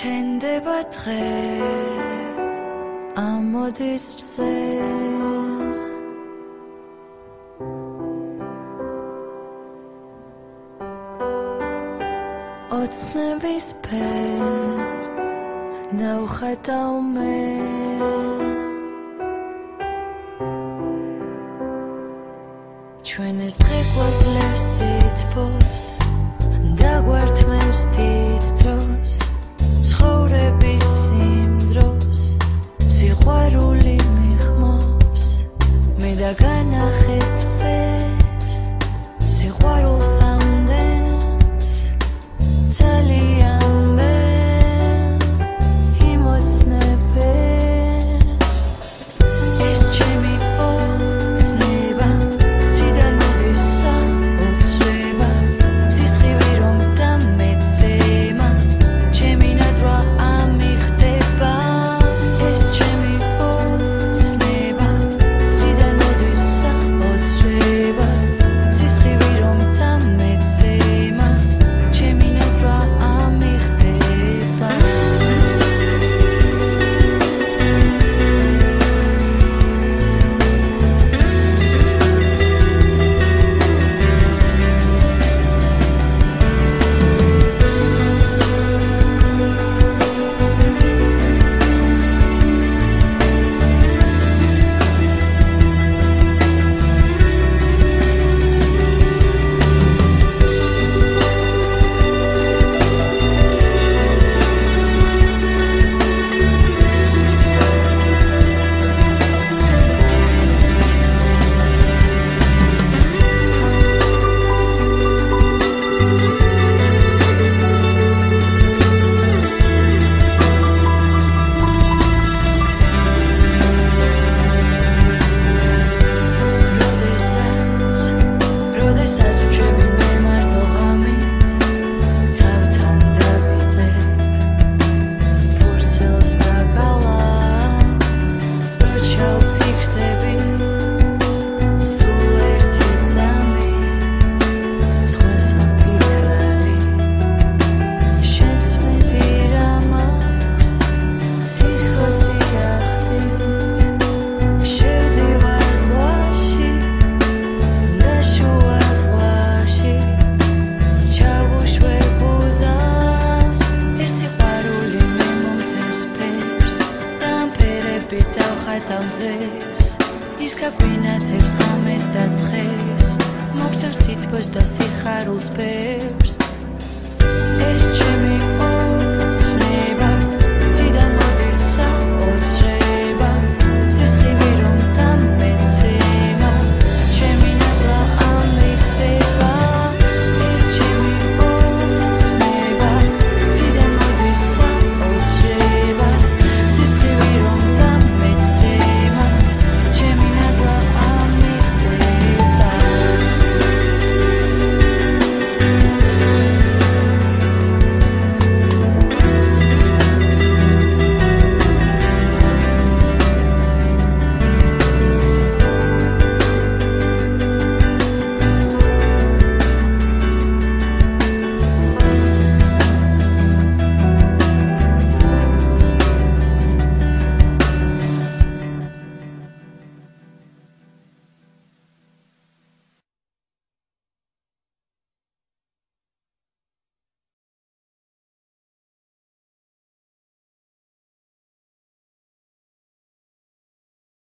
თენდება დღე ამოდის მზე ოცნების ფერ დავხედავ მე ჩვენ ეს დღე გვაძლევს სითბოს დაგვართმევს დიდ დროს ცხოვრების იმ დროს სიყვარული მიხმობს მე და განახებს ეს სიყვარულს ამდენს ძალიან მე იმოცნებს ეს ჩემი ოცნება ციდან მოდის საოცრება სისხლი რომ დამეცემა ჩემი ნადვა ამიხდება ეს ჩემი ოცნება ციდან მოდის საოცრება სისხლი რომ დამეცემა ჩემი ნადვა ამიხდება ის გაგვინათებს ღამეს და დღეს მოგცემს სითბოს და სიხარულს ბევრს